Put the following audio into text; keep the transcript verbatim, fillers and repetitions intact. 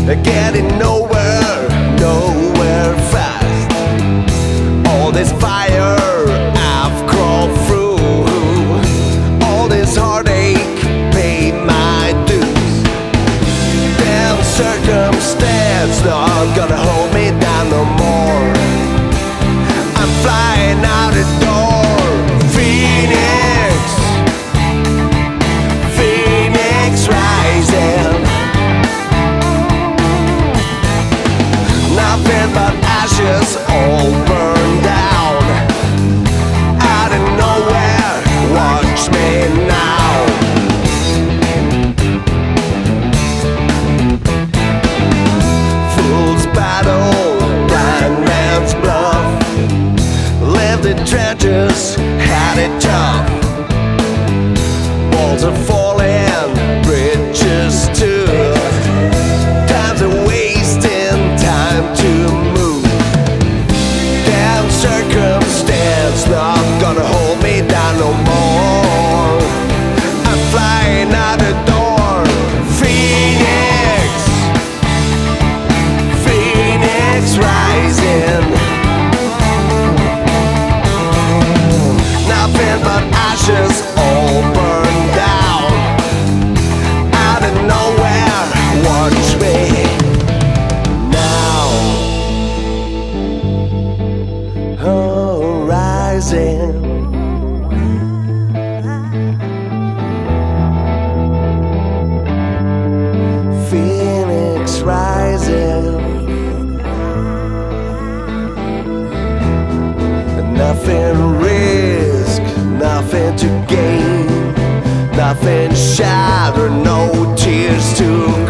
getting nowhere, nowhere fast. All this fire I've crawled through, all this heartache paid my dues. Damn circumstance not gonna hold me down no more. I'm flying out the door, Phoenix, Phoenix rising. Nothing but ashes, all burned down. Out of nowhere, watch me now. Fool's battle, blind man's bluff. Lived in trenches, had it tough. Walls are falling, bridges too. Time's a wasting, time to move. Damn circumstance not gonna hold me down no more. I'm flying out the door, Phoenix, Phoenix rising. Nothing but ashes, all burned down. Out of nowhere, watch me now. Oh, rising. Phoenix rising. Nothing risk, nothing to gain, nothing shattered, no tears to